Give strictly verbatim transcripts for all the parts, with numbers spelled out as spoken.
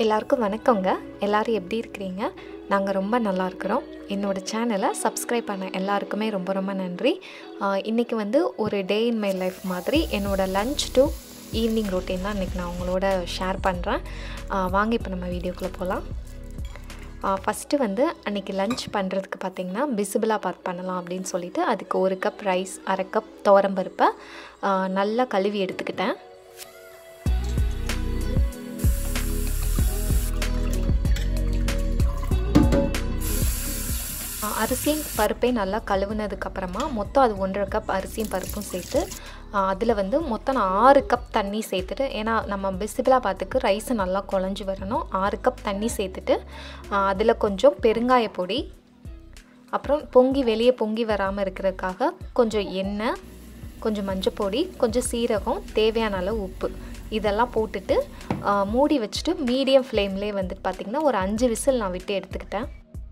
எல்லாருக்கும் வணக்கங்க. எல்லாரும் எப்படி இருக்கிறீங்க? நாங்கள் ரொம்ப நல்லா இருக்கிறோம். என்னோடய சேனலை சப்ஸ்கிரைப் பண்ண எல்லாருக்குமே ரொம்ப ரொம்ப நன்றி. இன்றைக்கி வந்து ஒரு டே இன் மை லைஃப் மாதிரி என்னோடய லன்ச் டு ஈவினிங் ரொட்டீன் தான் இன்றைக்கி நான் உங்களோட ஷேர் பண்ணுறேன். வாங்க இப்போ நம்ம வீடியோக்குள்ளே போகலாம். ஃபஸ்ட்டு வந்து அன்றைக்கி லன்ச் பண்ணுறதுக்கு பார்த்திங்கன்னா பிசிபிளாபாத் பண்ணலாம் அப்படின்னு சொல்லிட்டு அதுக்கு ஒரு கப் ரைஸ், அரை கப் துவரம்பருப்பை நல்லா கழுவி எடுத்துக்கிட்டேன். அரிசியும் பருப்பையும் நல்லா கழுவுனதுக்கப்புறமா மொத்தம் அது ஒன்றரை கப் அரிசியும் பருப்பும் சேர்த்து அதில் வந்து மொத்தம் நான் ஆறு கப் தண்ணி சேர்த்துட்டு, ஏன்னா நம்ம பிசிபிளாபாத்துக்கு ரைஸை நல்லா குழஞ்சி வரணும், ஆறு கப் தண்ணி சேர்த்துட்டு அதில் கொஞ்சம் பெருங்காய பொடி, அப்புறம் பொங்கி வெளியே பொங்கி வராமல் இருக்கிறதுக்காக கொஞ்சம் எண்ணெய், கொஞ்சம் மஞ்சள் பொடி, கொஞ்சம் சீரகம், தேவையான அளவு உப்பு இதெல்லாம் போட்டுட்டு மூடி வச்சுட்டு மீடியம் ஃப்ளேம்லேயே வந்துட்டு பார்த்திங்கன்னா ஒரு அஞ்சு விசில் நான் விட்டு எடுத்துக்கிட்டேன்.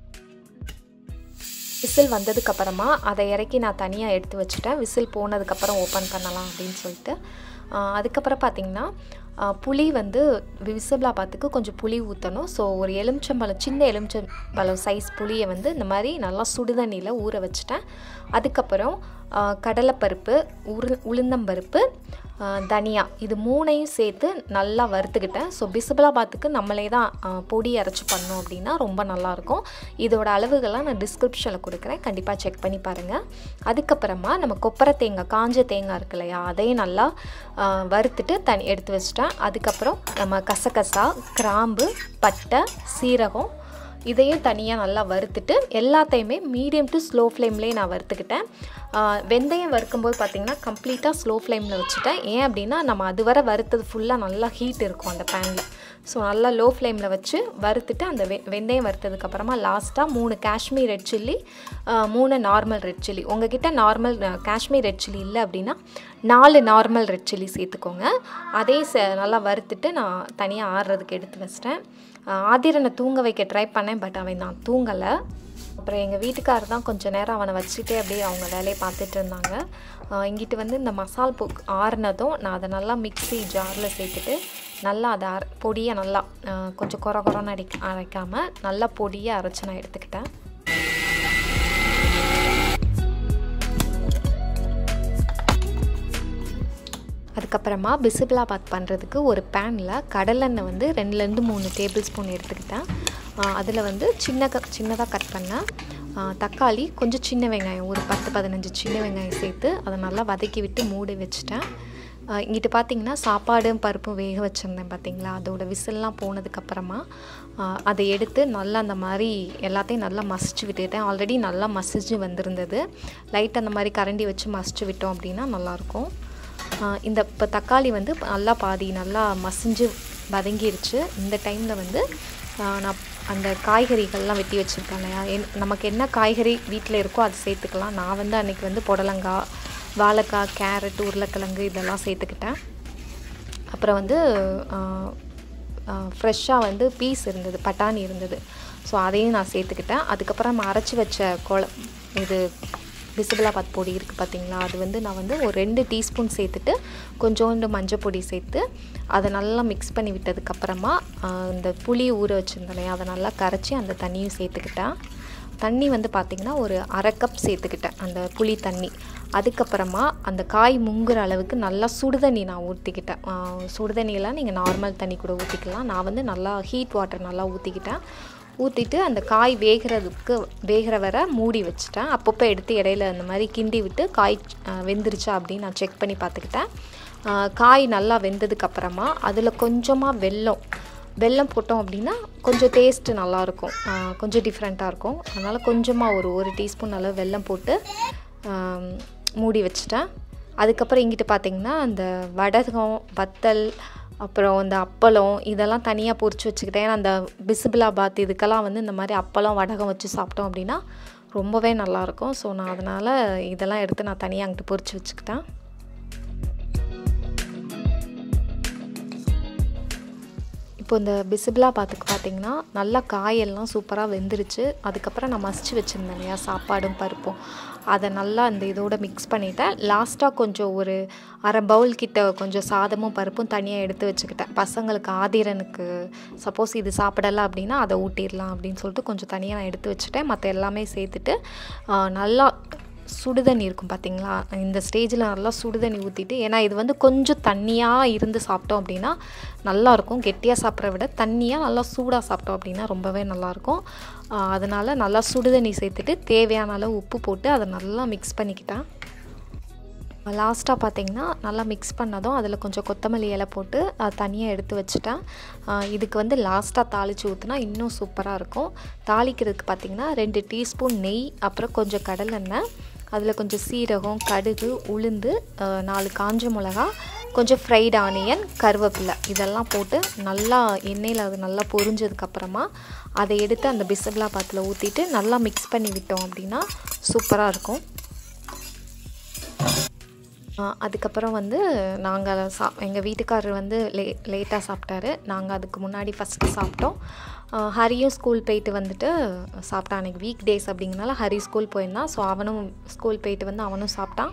விசில் வந்ததுக்கப்புறமா அதை இறக்கி நான் தனியாக எடுத்து வச்சுட்டேன். விசில் போனதுக்கப்புறம் ஓப்பன் பண்ணலாம் அப்படின்னு சொல்லிட்டு அதுக்கப்புறம் பார்த்திங்கன்னா புளி வந்து பிசிபிளாபாத்துக்கு கொஞ்சம் புளி ஊற்றணும். ஸோ ஒரு எலுமிச்சம்பழம், சின்ன எலுமிச்சம்பழம் சைஸ் புளியை வந்து இந்த மாதிரி நல்லா சுடுதண்ணியில் ஊற வச்சுட்டேன். அதுக்கப்புறம் கடலைப்பருப்பு, உரு உளுந்தம்பருப்பு, தனியா இது மூணையும் சேர்த்து நல்லா வறுத்துக்கிட்டேன். ஸோ பிசிபிளாபாத்துக்கு நம்மளே தான் பொடி அரைச்சி பண்ணோம் அப்படின்னா ரொம்ப நல்லாயிருக்கும். இதோட அளவுகள்லாம் நான் டிஸ்கிரிப்ஷனில் கொடுக்குறேன், கண்டிப்பாக செக் பண்ணி பாருங்கள். அதுக்கப்புறமா நம்ம கொப்பரை தேங்காய், காஞ்ச தேங்காய் இருக்கு இல்லையா, அதையும் நல்லா வறுத்துட்டு தனி எடுத்து வச்சுட்டேன். அதுக்கப்புறம் நம்ம கசகசா, கிராம்பு, பட்டை, சீரகம் இதையும் தனியாக நல்லா வறுத்துட்டு எல்லாத்தையுமே மீடியம் டு ஸ்லோ ஃப்ளேம்லேயே நான் வறுத்துக்கிட்டேன். வெந்தயம் வறுக்கும்போது பார்த்திங்கன்னா கம்ப்ளீட்டாக ஸ்லோ ஃப்ளேமில் வச்சுட்டேன். ஏன் அப்படின்னா நம்ம அது வரை வறுத்தது ஃபுல்லாக நல்லா ஹீட் இருக்கும் அந்த பேனில். ஸோ நல்லா லோ ஃப்ளேமில் வச்சு வறுத்துட்டு அந்த வெ வெந்தயம் வறுத்ததுக்கப்புறமா லாஸ்ட்டாக மூணு காஷ்மீர் ரெட் சில்லி, மூணு நார்மல் ரெட் சில்லி. உங்ககிட்ட நார்மல் காஷ்மீர் ரெட் சில்லி இல்லை அப்படின்னா நாலு நார்மல் ரெட் சில்லி சேர்த்துக்கோங்க. அதே ச நல்லா வறுத்துட்டு நான் தனியாக ஆடுறதுக்கு எடுத்து வச்சிட்டேன். ஆதிரனை தூங்க வைக்க ட்ரை பண்ணேன், பட் அவன் நான் தூங்கலை. அப்புறம் எங்கள் வீட்டுக்காரர் தான் கொஞ்சம் நேரம் அவனை வச்சுட்டே அப்படியே அவங்க வேலையை பார்த்துட்டு இருந்தாங்க. இங்கிட்டு வந்து இந்த மசால் பொ ஆறுனதும் நான் அதை நல்லா மிக்ஸி ஜாரில் சேர்த்துட்டு நல்லா அதை அரை பொடியை நல்லா கொஞ்சம் குறை குறைன்னு அடி அரைக்காமல் நல்லா பொடியை அரைச்சி நான் எடுத்துக்கிட்டேன். அதுக்கப்புறமா பிசிபிளாபாத் பண்ணுறதுக்கு ஒரு பேனில் கடலெண்ணெய் வந்து ரெண்டுலேருந்து மூணு டேபிள் ஸ்பூன் எடுத்துக்கிட்டேன். அதில் வந்து சின்ன க சின்னதாக கட் பண்ணேன் தக்காளி, கொஞ்சம் சின்ன வெங்காயம், ஒரு பத்து பதினஞ்சு சின்ன வெங்காயம் சேர்த்து அதை நல்லா வதக்கி விட்டு மூடி வச்சுட்டேன். இங்கிட்டு பார்த்திங்கன்னா சாப்பாடும் பருப்பும் வேக வச்சுருந்தேன் பார்த்திங்களா, அதோட விசில்லாம் போனதுக்கப்புறமா அதை எடுத்து நல்லா அந்த மாதிரி எல்லாத்தையும் நல்லா மசிச்சு விட்டுட்டேன். ஆல்ரெடி நல்லா மசிச்சு வந்திருந்தது. லைட் அந்த மாதிரி கரண்டி வச்சு மசிச்சு விட்டோம் அப்படின்னா நல்லாயிருக்கும். இந்த இப்போ தக்காளி வந்து நல்லா பாதி நல்லா மசிஞ்சு வதங்கிருச்சு. இந்த டைமில் வந்து நான் அந்த காய்கறிகள்லாம் வெட்டி வச்சுருக்கேன் இல்லையா, என் நமக்கு என்ன காய்கறி வீட்டில் இருக்கோ அது சேர்த்துக்கலாம். நான் வந்து அன்றைக்கி வந்து புடலங்காய், வாழைக்காய், கேரட், உருளைக்கிழங்கு இதெல்லாம் சேர்த்துக்கிட்டேன். அப்புறம் வந்து ஃப்ரெஷ்ஷாக வந்து பீஸ் இருந்தது, பட்டாணி இருந்தது, ஸோ அதையும் நான் சேர்த்துக்கிட்டேன். அதுக்கப்புறம் நம்ம அரைச்சி வச்ச கொல இது பிசிபிளாபாத் பொடி இருக்குது பார்த்திங்களா, அது வந்து நான் வந்து ஒரு ரெண்டு டீஸ்பூன் சேர்த்துட்டு கொஞ்சோண்டு மஞ்சள் பொடி சேர்த்து அதை நல்லா மிக்ஸ் பண்ணி விட்டதுக்கப்புறமா இந்த புளி ஊற வச்சுருந்தேன் இல்லையா, அதை நல்லா கரைச்சி அந்த தண்ணியும் சேர்த்துக்கிட்டேன். தண்ணி வந்து பார்த்திங்கன்னா ஒரு அரை கப் சேர்த்துக்கிட்டேன் அந்த புளி தண்ணி. அதுக்கப்புறமா அந்த காய் முங்குற அளவுக்கு நல்லா சுடுதண்ணி நான் ஊற்றிக்கிட்டேன். சுடுதண்ணியெல்லாம் நீங்கள் நார்மல் தண்ணி கூட ஊற்றிக்கலாம். நான் வந்து நல்லா ஹீட் வாட்டர் நல்லா ஊற்றிக்கிட்டேன். ஊற்றிட்டு அந்த காய் வேகிறதுக்கு வேகிற வரை மூடி வச்சுட்டேன். அப்பப்போ எடுத்து இடையில அந்த மாதிரி கிண்டி விட்டு காய் வெந்துருச்சா அப்படின்னு நான் செக் பண்ணி பார்த்துக்கிட்டேன். காய் நல்லா வெந்ததுக்கப்புறமா அதில் கொஞ்சமாக வெல்லம் வெல்லம் போட்டோம் அப்படின்னா கொஞ்சம் டேஸ்ட்டு நல்லாயிருக்கும், கொஞ்சம் டிஃப்ரெண்ட்டாக இருக்கும். அதனால் கொஞ்சமாக ஒரு ஒரு டீஸ்பூன் அளவு வெல்லம் போட்டு மூடி வச்சுட்டேன். அதுக்கப்புறம் இங்கிட்டு பார்த்திங்கன்னா அந்த வடகம், வத்தல், அப்புறம் இந்த அப்பளம் இதெல்லாம் தனியாக பொரிச்சு வச்சுக்கிட்டேன். ஏன்னா அந்த பிசிபிளாபாத் இதுக்கெல்லாம் வந்து இந்த மாதிரி அப்பளம், வடகம் வச்சு சாப்பிட்டோம் அப்படின்னா ரொம்பவே நல்லாயிருக்கும். ஸோ நான் அதனால் இதெல்லாம் எடுத்து நான் தனியாக அங்கிட்டு பொரிச்சு வச்சுக்கிட்டேன். இப்போ இந்த பிசிபிளாபாத்துக்கு பார்த்திங்கன்னா நல்லா காயெல்லாம் சூப்பராக வெந்துருச்சு. அதுக்கப்புறம் நான் மசிச்சு வச்சுருந்தேன் இல்லையா சாப்பாடும் பருப்பும், அதை நல்லா இந்த இதோட மிக்ஸ் பண்ணிவிட்டேன். லாஸ்ட்டாக கொஞ்சம் ஒரு அரை பவுல் கிட்ட கொஞ்சம் சாதமும் பருப்பும் தனியாக எடுத்து வச்சுக்கிட்டேன். பசங்களுக்கு ஆதிரனுக்கு சப்போஸ் இது சாப்பிடலாம் அப்படின்னா அதை ஊட்டிடலாம் அப்படின்னு சொல்லிட்டு கொஞ்சம் தனியாக நான் எடுத்து வச்சுட்டேன். மற்ற எல்லாமே சேர்த்துட்டு நல்லா சுடுதண்ணி இருக்கும் பார்த்திங்களா, இந்த ஸ்டேஜில் நல்லா சுடுதண்ணி ஊற்றிட்டு, ஏன்னா இது வந்து கொஞ்சம் தண்ணியாக இருந்து சாப்பிட்டோம் அப்படின்னா நல்லாயிருக்கும். கெட்டியாக சாப்பிட்ற விட தண்ணியாக நல்லா சூடாக சாப்பிட்டோம் அப்படின்னா ரொம்பவே நல்லாயிருக்கும். அதனால் நல்லா சுடுதண்ணி சேர்த்துட்டு தேவையான அளவு உப்பு போட்டு அதை நல்லா மிக்ஸ் பண்ணிக்கிட்டேன். லாஸ்ட்டாக பார்த்திங்கன்னா நல்லா மிக்ஸ் பண்ணதும் அதில் கொஞ்சம் கொத்தமல்லி இலை போட்டு அதை தனியாக எடுத்து வச்சுட்டேன். இதுக்கு வந்து லாஸ்ட்டாக தாளித்து ஊற்றினா இன்னும் சூப்பராக இருக்கும். தாளிக்கிறதுக்கு பார்த்திங்கன்னா ரெண்டு டீஸ்பூன் நெய், அப்புறம் கொஞ்சம் கடலெண்ணெய், அதில் கொஞ்சம் சீரகம், கடுகு, உளுந்து, நாலு காஞ்ச மிளகா, கொஞ்சம் ஃப்ரைட் ஆனியன், கருவேப்பிலை இதெல்லாம் போட்டு நல்லா எண்ணெயில் அது நல்லா பொரிஞ்சதுக்கப்புறமா அதை எடுத்து அந்த பிசிபிளாபாத்தில் ஊற்றிட்டு நல்லா மிக்ஸ் பண்ணி விட்டோம் அப்படின்னா சூப்பராக இருக்கும். அதுக்கப்புறம் வந்து நாங்கள் சா எங்கள் வீட்டுக்காரர் வந்து லே லேட்டாக சாப்பிட்டாரு. நாங்கள் அதுக்கு முன்னாடி ஃபஸ்ட்டு சாப்பிட்டோம். ஹரியும் ஸ்கூல் போயிட்டு வந்துட்டு சாப்பிட்டான். அன்றைக்கி வீக் டேஸ் அப்படிங்கிறனால ஹரி ஸ்கூல் போயிருந்தான். ஸோ அவனும் ஸ்கூல் போயிட்டு வந்து அவனும் சாப்பிட்டான்.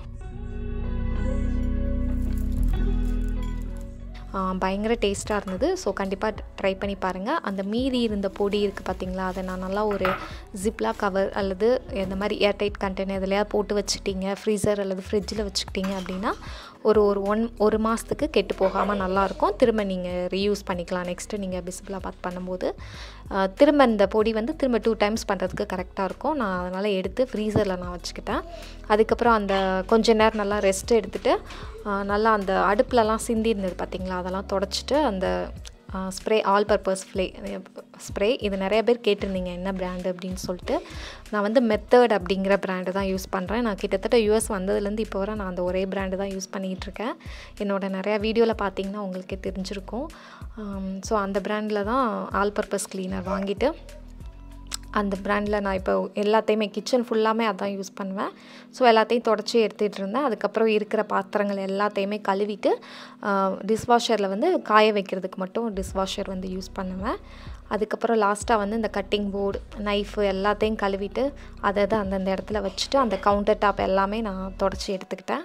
பயங்கர டேஸ்ட்டாக இருந்தது. ஸோ கண்டிப்பாக ட்ரை பண்ணி பாருங்கள். அந்த மீதி இருந்த பொடி இருக்குது பார்த்திங்களா, அதை நான் நல்லா ஒரு ஜிப்லா கவர் அல்லது இந்த மாதிரி ஏர்டைட் கண்டெய்னர் எதுலையா போட்டு வச்சுக்கிட்டீங்க, ஃப்ரீசர் அல்லது ஃப்ரிட்ஜில் வச்சுக்கிட்டீங்க அப்படின்னா ஒரு ஒரு ஒன் ஒரு மாதத்துக்கு கெட்டு போகாமல் நல்லாயிருக்கும். திரும்ப நீங்கள் ரீயூஸ் பண்ணிக்கலாம். நெக்ஸ்ட்டு நீங்கள் பிசிபிளாபாத் பண்ணும்போது திரும்ப இந்த பொடி வந்து திரும்ப டூ டைம்ஸ் பண்ணுறதுக்கு கரெக்டாக இருக்கும். நான் அதனால் எடுத்து ஃப்ரீசரில் நான் வச்சுக்கிட்டேன். அதுக்கப்புறம் அந்த கொஞ்ச நேரம் நல்லா ரெஸ்ட் எடுத்துகிட்டு நல்லா அந்த அடுப்புலலாம் சிந்தி இருந்தது பார்த்திங்களா, அதெல்லாம் தொடச்சிட்டு அந்த spray all purpose flour spray இது நிறைய பேர் கேட்டிருந்தீங்க என்ன பிராண்டு அப்படின்னு சொல்லிட்டு. நான் வந்து மெத்தட் அப்படிங்கிற பிராண்டு தான் யூஸ் பண்ணுறேன். நான் கிட்டத்தட்ட யூஎஸ் வந்ததுலேருந்து இப்போ வரை நான் அந்த ஒரே பிராண்டு தான் யூஸ் பண்ணிகிட்ருக்கேன். என்னோடய நிறையா வீடியோவில் பார்த்தீங்கன்னா உங்களுக்கே தெரிஞ்சிருக்கும். ஸோ அந்த பிராண்டில் தான் ஆல் பர்பஸ் க்ளீனர் வாங்கிட்டு அந்த பிராண்டில் நான் இப்போ எல்லாத்தையுமே கிச்சன் ஃபுல்லாமே அதான் யூஸ் பண்ணுவேன். ஸோ எல்லாத்தையும் தொடச்சி எடுத்துகிட்டு இருந்தேன். அதுக்கப்புறம் இருக்கிற பாத்திரங்கள் எல்லாத்தையுமே கழுவிட்டு டிஷ்வாஷரில் வந்து காய வைக்கிறதுக்கு மட்டும் டிஷ்வாஷர் வந்து யூஸ் பண்ணுவேன். அதுக்கப்புறம் லாஸ்ட்டாக வந்து இந்த கட்டிங் போர்டு, நைஃபு எல்லாத்தையும் கழுவிட்டு அதை தான் அந்தந்த இடத்துல வச்சுட்டு அந்த கவுண்டர் டாப் எல்லாமே நான் தொடச்சி எடுத்துக்கிட்டேன்.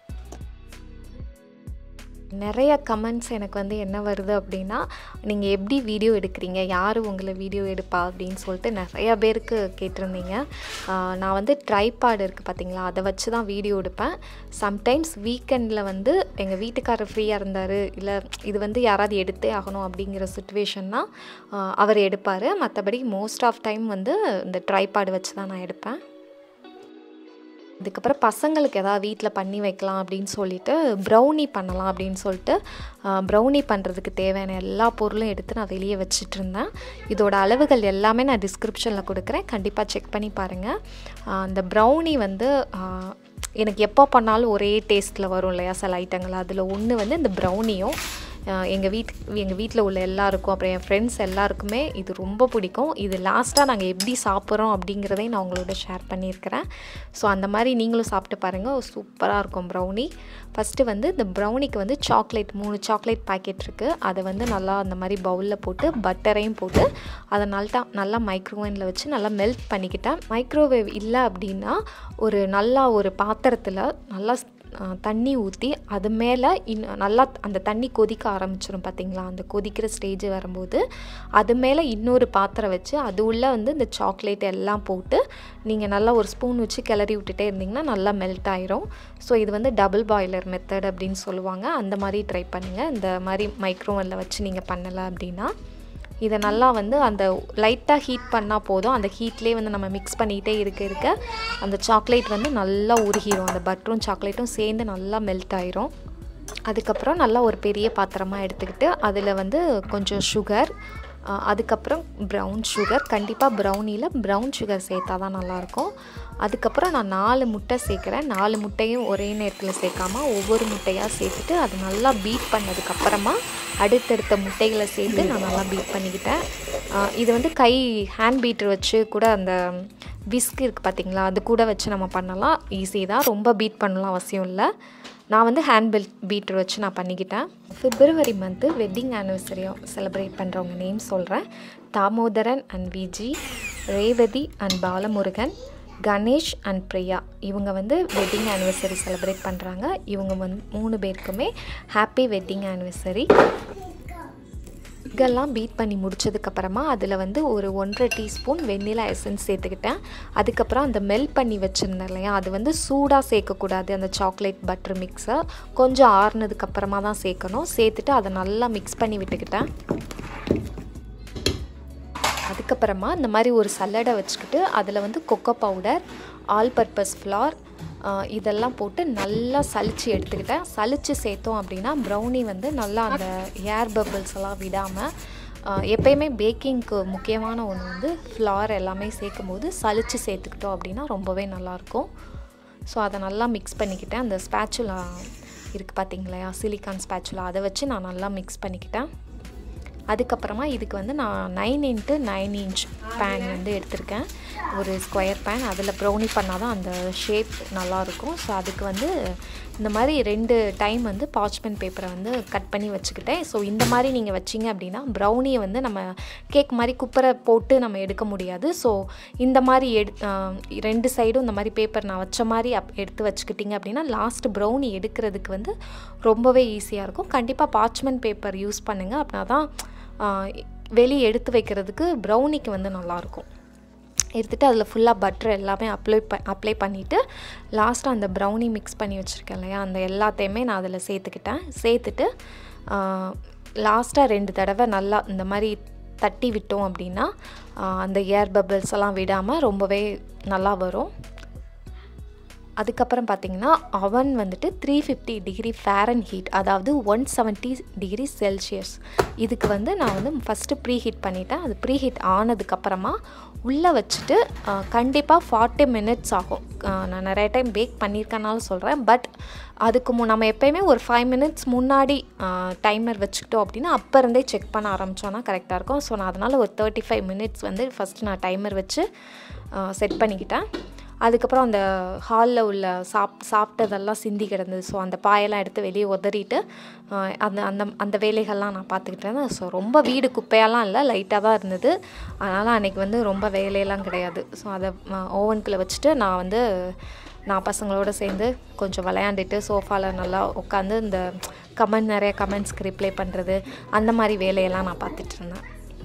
நிறைய கமெண்ட்ஸ் எனக்கு வந்து என்ன வருது அப்படின்னா, நீங்கள் எப்படி வீடியோ எடுக்கிறீங்க, யார் உங்களை வீடியோ எடுப்பா அப்படின்னு சொல்லிட்டு நிறையா பேருக்கு கேட்டிருந்தீங்க. நான் வந்து ட்ரைபாட் இருக்குது பார்த்திங்களா, அதை வச்சு தான் வீடியோ எடுப்பேன். சம்டைம்ஸ் வீக்கெண்டில் வந்து எங்கள் வீட்டுக்காரர் ஃப்ரீயாக இருந்தார், இல்லை இது வந்து யாராவது எடுத்தே ஆகணும் அப்படிங்கிற சுச்சுவேஷன்னா அவர் எடுப்பார். மற்றபடி மோஸ்ட் ஆஃப் டைம் வந்து இந்த ட்ரைபாட் வச்சு தான் நான் எடுப்பேன். இதுக்கப்புறம் பசங்களுக்கு எதாவது வீட்டில் பண்ணி வைக்கலாம் அப்படின்னு சொல்லிட்டு ப்ரௌனி பண்ணலாம் அப்படின்னு சொல்லிட்டு ப்ரௌனி பண்ணுறதுக்கு தேவையான எல்லா பொருளும் எடுத்து நான் வெளியே வச்சுட்டு இருந்தேன். இதோட அளவுகள் எல்லாமே நான் டிஸ்கிரிப்ஷனில் கொடுக்குறேன், கண்டிப்பாக செக் பண்ணி பாருங்கள். அந்த ப்ரௌனி வந்து எனக்கு எப்போ பண்ணாலும் ஒரே டேஸ்ட்டில் வரும் இல்லையா சில ஐட்டங்கள், அதில் ஒன்று வந்து இந்த ப்ரௌனியும் எங்கள் வீட் எங்கள் வீட்டில் உள்ள எல்லாருக்கும் அப்புறம் என் ஃப்ரெண்ட்ஸ் எல்லாருக்குமே இது ரொம்ப பிடிக்கும். இது லாஸ்ட்டாக நாங்கள் எப்படி சாப்பிட்றோம் அப்படிங்கிறதையும் நான் உங்களோட ஷேர் பண்ணியிருக்கிறேன். ஸோ அந்த மாதிரி நீங்களும் சாப்பிட்டு பாருங்கள், சூப்பராக இருக்கும் ப்ரௌனி. ஃபஸ்ட்டு வந்து இந்த ப்ரௌனிக்கு வந்து சாக்லேட் மூணு சாக்லேட் பேக்கெட் இருக்குது. அதை வந்து நல்லா அந்த மாதிரி பவுலில் போட்டு பட்டரையும் போட்டு அதை நல்லா நல்லா மைக்ரோவேவில் வச்சு நல்லா மெல்ட் பண்ணிக்கிட்டேன். மைக்ரோவேவ் இல்லை அப்படின்னா ஒரு நல்லா ஒரு பாத்திரத்தில் நல்லா தண்ணி ஊற்றி அது மேலே இன்னும் நல்லா அந்த தண்ணி கொதிக்க ஆரம்பிச்சிடும் பார்த்திங்களா, அந்த கொதிக்கிற ஸ்டேஜ் வரும்போது அது மேலே இன்னொரு பாத்திரம் வச்சு அது உள்ளே வந்து இந்த சாக்லேட் எல்லாம் போட்டு நீங்கள் நல்லா ஒரு ஸ்பூன் வச்சு கிளறி விட்டுட்டே இருந்திங்கன்னா நல்லா மெல்ட் ஆயிரும். ஸோ இது வந்து டபுள் பாய்லர் மெத்தட் அப்படின்னு சொல்லுவாங்க. அந்த மாதிரி ட்ரை பண்ணுங்கள். இந்த மாதிரி மைக்ரோவேவில் வச்சு நீங்கள் பண்ணலை அப்படின்னா இதை நல்லா வந்து அந்த லைட்டாக ஹீட் பண்ணால் போதும். அந்த ஹீட்லேயே வந்து நம்ம மிக்ஸ் பண்ணிகிட்டே இருக்க இருக்க அந்த சாக்லேட் வந்து நல்லா உருகிடும், அந்த பட்டரும் சாக்லேட்டும் சேர்ந்து நல்லா மெல்ட் ஆயிரும். அதுக்கப்புறம் நல்லா ஒரு பெரிய பாத்திரமாக எடுத்துக்கிட்டு அதில் வந்து கொஞ்சம் சுகர், அதுக்கப்புறம் ப்ரௌன் சுகர், கண்டிப்பாக ப்ரௌனியில் ப்ரௌன் சுகர் சேர்த்தா தான் நல்லாயிருக்கும். அதுக்கப்புறம் நான் நாலு முட்டை சேர்க்குறேன். நாலு முட்டையும் ஒரே நேரத்தில் சேர்க்காமல் ஒவ்வொரு முட்டையாக சேர்த்துட்டு அது நல்லா பீட் பண்ணதுக்கப்புறமா அடுத்தடுத்த முட்டைகளை சேர்த்து நான் நல்லா பீட் பண்ணிக்கிட்டேன். இது வந்து கை ஹேண்ட் பீட்டர் வச்சு கூட அந்த விஸ்க் இருக்குது பார்த்திங்களா, அது கூட வச்சு நம்ம பண்ணலாம், ஈஸி தான், ரொம்ப பீட் பண்ணலாம் அவசியம் இல்லை. நான் வந்து ஹேண்ட் பில் பீட்டர் வச்சு நான் பண்ணிக்கிட்டேன். பிப்ரவரி மந்த்து வெட்டிங் ஆனிவர்சரியும் செலிப்ரேட் பண்ணுறவங்க நேம் சொல்கிறேன். Damodaran and Viji, Revathi and Balamurugan, Ganesh and Priya. இவங்க வந்து வெட்டிங் ஆனிவர்சரி செலிப்ரேட் பண்ணுறாங்க. இவங்க வந்து மூணு பேருக்குமே ஹாப்பி வெட்டிங் ஆனிவர்சரி. இதெல்லாம் பீட் பண்ணி முடிச்சதுக்கப்புறமா அதில் வந்து ஒரு ஒன்றரை டீஸ்பூன் வெண்ணிலா எசன்ஸ் சேர்த்துக்கிட்டேன். அதுக்கப்புறம் அந்த மெல்ட் பண்ணி வச்சுருந்தேன் இல்லையா, அது வந்து சூடாக சேர்க்கக்கூடாது. அந்த சாக்லேட் பட்டர் மிக்ஸை கொஞ்சம் ஆறுனதுக்கப்புறமா தான் சேர்க்கணும். சேர்த்துட்டு அதை நல்லா மிக்ஸ் பண்ணி விட்டுக்கிட்டேன். அதுக்கப்புறமா இந்த மாதிரி ஒரு சல்லடை வச்சுக்கிட்டு அதில் வந்து cocoa powder, all purpose flour இதெல்லாம் போட்டு நல்லா சலிச்சு எடுத்துக்கிட்டேன். சலிச்சு சேர்த்தோம் அப்படின்னா ப்ரௌனி வந்து நல்லா அந்த ஏர் பபிள்ஸ் எல்லாம் விடாமல், எப்பயுமே பேக்கிங்க்கு முக்கியமான ஒன்று வந்து ஃப்ளார் எல்லாமே சேர்க்கும் போது சலிச்சு சேர்த்துக்கிட்டோம் அப்படின்னா ரொம்பவே நல்லாயிருக்கும். ஸோ அதை நல்லா மிக்ஸ் பண்ணிக்கிட்டேன். அந்த ஸ்பேச்சுலா இருக்குது பார்த்திங்களா, சிலிக்கான் ஸ்பேச்சுலா, அதை வச்சு நான் நல்லா மிக்ஸ் பண்ணிக்கிட்டேன். அதுக்கப்புறமா இதுக்கு வந்து நான் nine into nine inch pan வந்து எடுத்திருக்கேன், ஒரு ஸ்கொயர் பேன். அதில் ப்ரௌனி பண்ணால் தான் அந்த ஷேப் நல்லாயிருக்கும். ஸோ அதுக்கு வந்து இந்த மாதிரி ரெண்டு டைம் வந்து பார்ச்மெண்ட் பேப்பரை வந்து கட் பண்ணி வச்சுக்கிட்டேன். ஸோ இந்த மாதிரி நீங்கள் வச்சிங்க அப்படின்னா ப்ரௌனியை வந்து நம்ம கேக் மாதிரி குப்பரை போட்டு நம்ம எடுக்க முடியாது. ஸோ இந்த மாதிரி எடு ரெண்டு சைடும் இந்த மாதிரி பேப்பர் நான் வச்ச மாதிரி அப் எடுத்து வச்சுக்கிட்டிங்க அப்படின்னா லாஸ்ட் ப்ரௌனி எடுக்கிறதுக்கு வந்து ரொம்பவே ஈஸியாக இருக்கும். கண்டிப்பாக பார்ச்மெண்ட் பேப்பர் யூஸ் பண்ணுங்கள், அப்படின்னா தான் வெளியே எடுத்து வைக்கிறதுக்கு ப்ரௌனிக்கு வந்து நல்லாயிருக்கும். எடுத்துகிட்டு அதில் ஃபுல்லாக பட்டர் எல்லாமே அப்ளை ப அப்ளை பண்ணிவிட்டு லாஸ்ட்டாக அந்த ப்ரௌனி மிக்ஸ் பண்ணி வச்சுருக்கேன் இல்லையா, அந்த எல்லாத்தையுமே நான் அதில் சேர்த்துக்கிட்டேன். சேர்த்துட்டு லாஸ்ட்டாக ரெண்டு தடவை நல்லா இந்த மாதிரி தட்டி விட்டோம் அப்படின்னா அந்த ஏர் பபிள்ஸ் எல்லாம் விடாமல் ரொம்பவே நல்லா வரும். அதுக்கப்புறம் பார்த்திங்கன்னா அவன் வந்துட்டு three fifty degree Fahrenheit, அதாவது ஒன் செவன்ட்டி டிகிரி செல்சியஸ். இதுக்கு வந்து நான் வந்து ஃபஸ்ட்டு ப்ரீ ஹீட் பண்ணிவிட்டேன். அது ப்ரீ ஹீட் ஆனதுக்கப்புறமா உள்ளே வச்சுட்டு கண்டிப்பாக ஃபார்ட்டி மினிட்ஸ் ஆகும். நான் நிறைய டைம் பேக் பண்ணியிருக்கனால சொல்கிறேன். பட் அதுக்கு மு நம்ம எப்போயுமே ஒரு ஃபைவ் மினிட்ஸ் முன்னாடி டைமர் வச்சுக்கிட்டோம் அப்படின்னா அப்போ இருந்தே செக் பண்ண ஆரம்பித்தோன்னா கரெக்டாக இருக்கும். ஸோ நான் அதனால் ஒரு தேர்ட்டி ஃபைவ் மினிட்ஸ் வந்து ஃபஸ்ட்டு நான் டைமர் வச்சு செட் பண்ணிக்கிட்டேன். அதுக்கப்புறம் அந்த ஹாலில் உள்ள சாப் சாப்பிட்டதெல்லாம் சிந்தி கிடந்தது. ஸோ அந்த பாயெல்லாம் எடுத்து வெளியே உதறிட்டு அந்த அந்த அந்த வேலைகள்லாம் நான் பார்த்துக்கிட்டேன். ஸோ ரொம்ப வீடு குப்பையெல்லாம் இல்லை, லைட்டாக தான் இருந்தது. அதனால் அன்றைக்கி வந்து ரொம்ப வேலையெல்லாம் கிடையாது. ஸோ அதை ஓவனுக்குள்ளே வச்சுட்டு நான் வந்து நான் பசங்களோடு சேர்ந்து கொஞ்சம் விளையாண்டுட்டு சோஃபாவில் நல்லா உட்காந்து இந்த கமெண்ட் நிறைய கமெண்ட்ஸ்க்கு ரிப்ளை பண்ணுறது அந்த மாதிரி வேலையெல்லாம் நான் பார்த்துட்டு இருந்தேன்.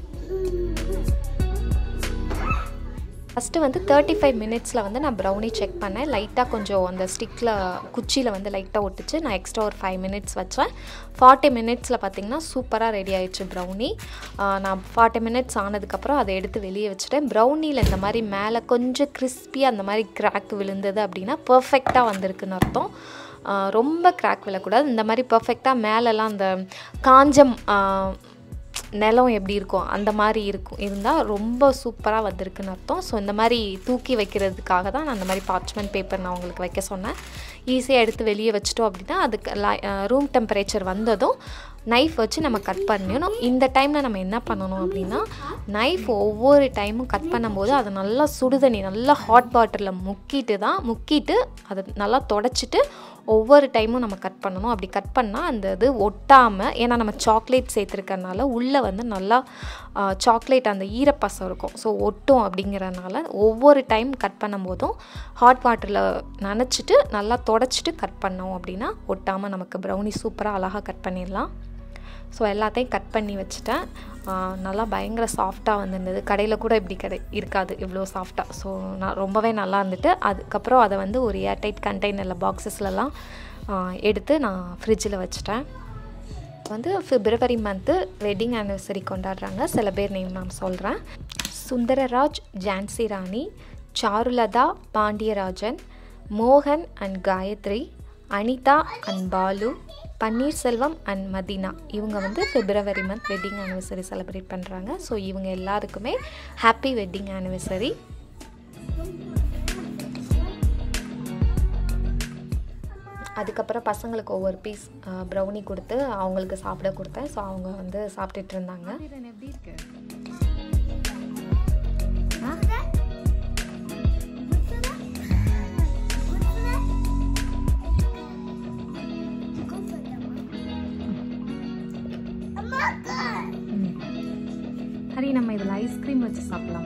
ஃபஸ்ட்டு வந்து தேர்ட்டி ஃபைவ் மினிட்ஸில் வந்து நான் ப்ரௌனி செக் பண்ணேன். லைட்டாக கொஞ்சம் அந்த ஸ்டிக்கில் குச்சியில் வந்து லைட்டாக ஒட்டுச்சு. நான் எக்ஸ்ட்ரா ஒரு ஃபைவ் மினிட்ஸ் வச்சேன். ஃபார்ட்டி மினிட்ஸில் பார்த்திங்கன்னா சூப்பராக ரெடி ஆகிடுச்சு ப்ரௌனி. நான் ஃபார்ட்டி மினிட்ஸ் ஆனதுக்கப்புறம் அதை எடுத்து வெளியே வச்சுட்டேன். ப்ரௌனியில் இந்த மாதிரி மேலே கொஞ்சம் கிறிஸ்பியாக அந்த மாதிரி கிராக் விழுந்தது அப்படின்னா பர்ஃபெக்டாக வந்திருக்குன்னு அர்த்தம். ரொம்ப கிராக் விழக்கூடாது. இந்த மாதிரி பர்ஃபெக்டாக மேலெல்லாம் அந்த காஞ்சம் நிலம் எப்படி இருக்கும் அந்த மாதிரி இருக்கும் இருந்தால் ரொம்ப சூப்பராக வந்திருக்குன்னு அர்த்தம். ஸோ இந்த மாதிரி தூக்கி வைக்கிறதுக்காக தான் நான் அந்த மாதிரி பார்ச்மெண்ட் பேப்பர் நான் உங்களுக்கு வைக்க சொன்னேன். ஈஸியாக எடுத்து வெளியே வச்சிட்டோம் அப்படின்னா அதுக்கு ரூம் டெம்பரேச்சர் வந்ததும் நைஃப் வச்சு நம்ம கட் பண்ணணும். இந்த டைமில் நம்ம என்ன பண்ணணும் அப்படின்னா நைஃப் ஒவ்வொரு டைமும் கட் பண்ணும்போது அதை நல்லா சுடுதண்ணி நல்லா ஹாட் வாட்டரில் முக்கிட்டு தான் முக்கிட்டு அதை நல்லா தொடச்சிட்டு ஒவ்வொரு டைமும் நம்ம கட் பண்ணணும். அப்படி கட் பண்ணால் அந்த இது ஒட்டாமல், ஏன்னா நம்ம சாக்லேட் சேர்த்துருக்கறனால உள்ளே வந்து நல்லா சாக்லேட் அந்த ஈரப்பசம் இருக்கும். ஸோ ஒட்டும் அப்படிங்கிறனால ஒவ்வொரு டைம் கட் பண்ணும்போதும் ஹாட் வாட்டரில் நனைச்சிட்டு நல்லா தொடச்சிட்டு கட் பண்ணோம் அப்படின்னா ஒட்டாமல் நமக்கு ப்ரௌனி சூப்பராக அழகாக கட் பண்ணிடலாம். ஸோ எல்லாத்தையும் கட் பண்ணி வச்சுட்டேன். நல்லா பயங்கர சாஃப்டாக வந்துருந்தது. கடையில் கூட இப்படி கடை இருக்காது இவ்வளோ சாஃப்டாக. ஸோ நான் ரொம்பவே நல்லா இருந்துட்டு அதுக்கப்புறம் அதை வந்து ஒரு ஏர்டைட் கண்டெய்னரில் பாக்ஸஸ்லலாம் எடுத்து நான் ஃப்ரிட்ஜில் வச்சுட்டேன். வந்து பிப்ரவரி மந்த்து வெட்டிங் ஆனிவர்சரி கொண்டாடுறாங்க. சில பேர் நேம் நான் சொல்கிறேன். சுந்தரராஜ் ஜான்சி ராணி, சாருலதா பாண்டியராஜன், மோகன் and Gayathri, Anitha and Balu, Panneerselvam and Madina. இவங்க வந்து February month wedding anniversary celebrate பண்ணுறாங்க. ஸோ இவங்க எல்லாருக்குமே ஹாப்பி வெட்டிங் ஆனிவர்சரி. அதுக்கப்புறம் பசங்களுக்கு ஒவ்வொரு பீஸ் ப்ரௌனி கொடுத்து அவங்களுக்கு சாப்பிட கொடுத்தேன். ஸோ அவங்க வந்து சாப்பிட்டுட்டு இருந்தாங்க. ஹரி நம்ம இதில் ஐஸ்கிரீம் வச்சு சாப்பிடலாமா?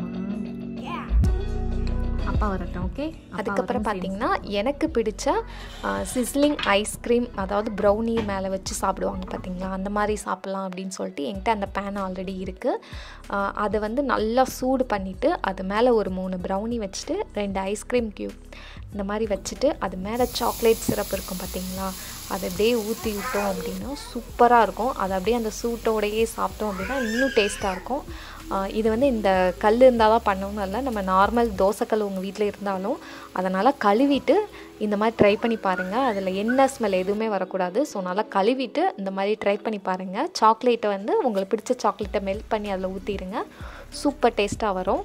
அப்பா வரட்டும். ஓகே. அதுக்கப்புறம் பார்த்தீங்கன்னா எனக்கு பிடிச்ச சிஸ்லிங் ஐஸ்கிரீம், அதாவது ப்ரௌனி மேலே வச்சு சாப்பிடுவாங்க பார்த்தீங்களா, அந்த மாதிரி சாப்பிட்லாம் அப்படின்னு சொல்லிட்டு என்கிட்ட அந்த பேன் ஆல்ரெடி இருக்குது. அதை வந்து நல்லா சூடு பண்ணிவிட்டு அது மேலே ஒரு மூணு ப்ரௌனி வச்சுட்டு ரெண்டு ஐஸ்கிரீம் க்யூப் இந்த மாதிரி வச்சுட்டு அது மேலே சாக்லேட் சிரப் இருக்கும் பார்த்தீங்களா, அதை அப்படியே ஊற்றி விட்டோம் அப்படின்னா சூப்பராக இருக்கும். அதை அப்படியே அந்த சூட்டோடையே சாப்பிட்டோம் அப்படின்னா இன்னும் டேஸ்ட்டாக இருக்கும். இது வந்து இந்த கல் இருந்தால் தான் பண்ணணும் இல்லை, நம்ம நார்மல் தோசைக்கல் உங்கள் வீட்டில் இருந்தாலும் அதனால் கழுவிட்டு இந்த மாதிரி ட்ரை பண்ணி பாருங்கள். அதில் எண்ணெய் ஸ்மெல் எதுவுமே வரக்கூடாது. ஸோ நல்லா கழுவிட்டு இந்த மாதிரி ட்ரை பண்ணி பாருங்கள். சாக்லேட்டை வந்து உங்களுக்கு பிடிச்ச சாக்லேட்டை மெல்ட் பண்ணி அதில் ஊற்றிடுங்க, சூப்பர் டேஸ்ட்டாக வரும்.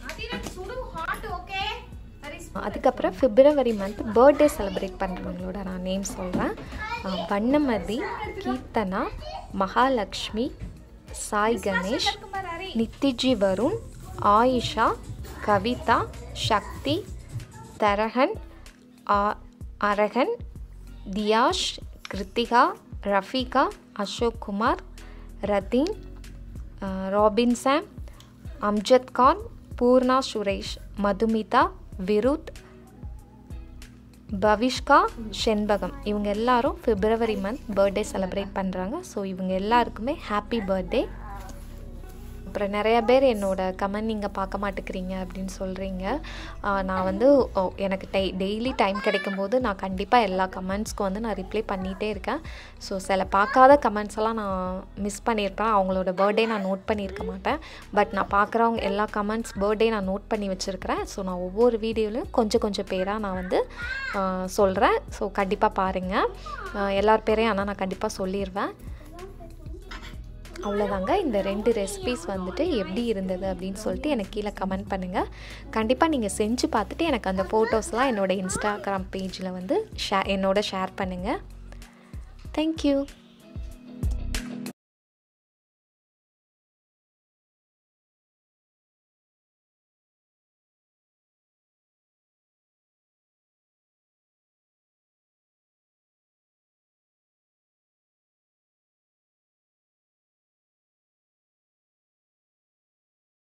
அதுக்கப்புறம் பிப்ரவரி மந்த் பர்த்டே செலிப்ரேட் பண்ணுறவங்களோட நான் நேம் சொல்கிறேன். வண்ணமதி, கீர்த்தனா, மகாலட்சுமி, சாய் கணேஷ், நித்திஜி வருண், ஆயிஷா, கவிதா, சக்தி, தரகன், அரகன், தியாஷ், கிருத்திகா, ரஃபிகா, அசோக் குமார், ரதீன், ராபின்சாம், அம்ஜத் கான், பூர்ணா சுரேஷ், மதுமிதா, விருத், பவிஷ்கா, செண்பகம், இவங்க எல்லாரும் பிப்ரவரி மந்த் பர்த்டே செலிப்ரேட் பண்ணுறாங்க. ஸோ இவங்க எல்லாருக்குமே ஹாப்பி பர்த்டே. அப்புறம் நிறைய பேர் என்னோடய கமெண்ட் நீங்கள் பார்க்க மாட்டேங்கிறீங்க அப்படின்னு சொல்கிறீங்க. நான் வந்து எனக்கு டை டெய்லி டைம் கிடைக்கும்போது நான் கண்டிப்பாக எல்லா கமெண்ட்ஸ்க்கும் வந்து நான் ரிப்ளை பண்ணிகிட்டே இருக்கேன். ஸோ சில பார்க்காத கமெண்ட்ஸ் எல்லாம் நான் மிஸ் பண்ணியிருப்பேன், அவங்களோட பர்த்டே நான் நோட் பண்ணியிருக்க மாட்டேன். பட் நான் பார்க்குறவங்க எல்லா கமெண்ட்ஸ் பர்த்டே நான் நோட் பண்ணி வச்சுருக்கிறேன். ஸோ நான் ஒவ்வொரு வீடியோலையும் கொஞ்சம் கொஞ்சம் பேராக நான் வந்து சொல்கிறேன். ஸோ கண்டிப்பாக பாருங்கள், எல்லார் பேரையும் ஆனால் நான் கண்டிப்பாக சொல்லிடுவேன். அவ்வளோதாங்க. இந்த ரெண்டு ரெசிபீஸ் வந்துட்டு எப்படி இருந்தது அப்படின்னு சொல்லிட்டு எனக்கு கீழே கமெண்ட் பண்ணுங்கள். கண்டிப்பாக நீங்கள் செஞ்சு பார்த்துட்டு எனக்கு அந்த ஃபோட்டோஸ்லாம் என்னோடய இன்ஸ்டாகிராம் பேஜில் வந்து ஷே என்னோட ஷேர் பண்ணுங்கள். தேங்க்யூ.